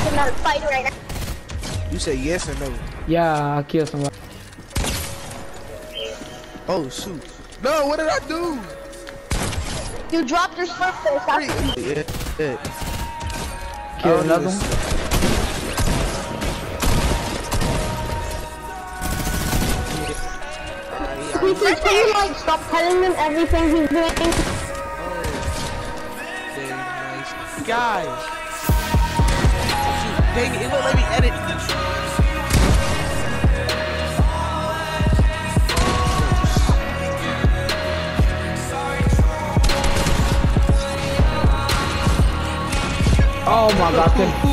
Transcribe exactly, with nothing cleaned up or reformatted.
I'm not fighting right now. You say yes or no? Yeah, I killed somebody. Oh shoot! No, what did I do? You dropped your slurp there. Stop. Yeah, yeah. Kill another one. Can you like stop telling him everything he's doing? Oh, very nice. Guys! Dang it, it won't let me edit. Oh my god,